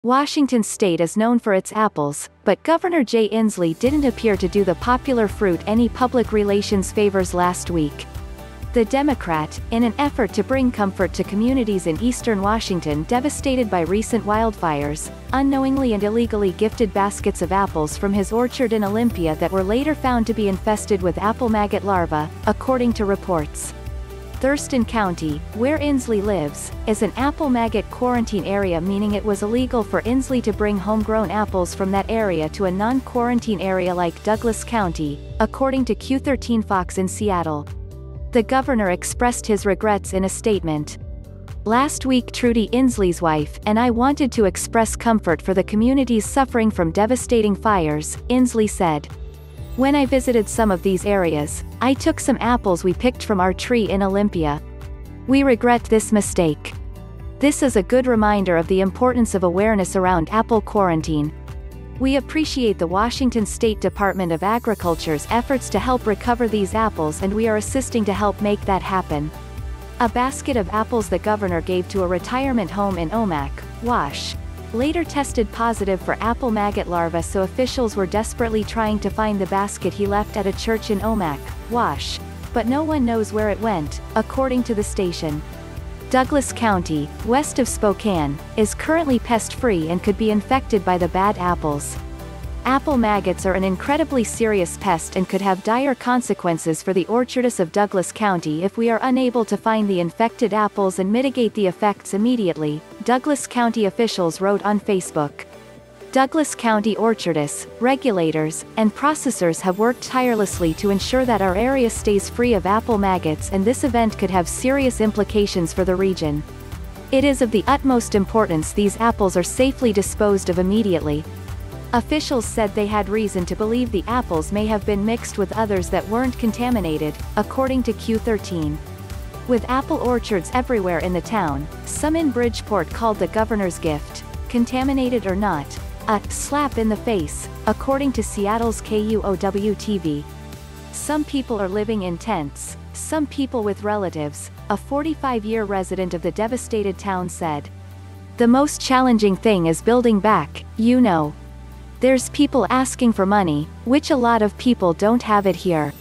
Washington state is known for its apples, but Governor Jay Inslee didn't appear to do the popular fruit any public relations favors last week. The Democrat, in an effort to bring comfort to communities in eastern Washington devastated by recent wildfires, unknowingly and illegally gifted baskets of apples from his orchard in Olympia that were later found to be infested with apple maggot larvae, according to reports. Thurston County, where Inslee lives, is an apple maggot quarantine area, meaning it was illegal for Inslee to bring homegrown apples from that area to a non-quarantine area like Douglas County, according to Q13 Fox in Seattle. The governor expressed his regrets in a statement. "Last week Trudy Inslee's wife and I wanted to express comfort for the communities suffering from devastating fires," Inslee said. "When I visited some of these areas, I took some apples we picked from our tree in Olympia. We regret this mistake. This is a good reminder of the importance of awareness around apple quarantine. We appreciate the Washington State Department of Agriculture's efforts to help recover these apples, and we are assisting to help make that happen." A basket of apples the governor gave to a retirement home in Omak, Wash, later tested positive for apple maggot larvae, so officials were desperately trying to find the basket he left at a church in Omak, Wash, but no one knows where it went, according to the station. Douglas County, west of Spokane, is currently pest-free and could be infected by the bad apples. Apple maggots are an incredibly serious pest and could have dire consequences for the orchardists of Douglas County if we are unable to find the infected apples and mitigate the effects immediately, Douglas County officials wrote on Facebook. Douglas County orchardists, regulators, and processors have worked tirelessly to ensure that our area stays free of apple maggots, and this event could have serious implications for the region. It is of the utmost importance these apples are safely disposed of immediately. Officials said they had reason to believe the apples may have been mixed with others that weren't contaminated, according to Q13. With apple orchards everywhere in the town, some in Bridgeport called the governor's gift, contaminated or not, a slap in the face, according to Seattle's KUOW-TV. "Some people are living in tents, some people with relatives," a 45-year resident of the devastated town said. "The most challenging thing is building back, you know. There's people asking for money, which a lot of people don't have it here.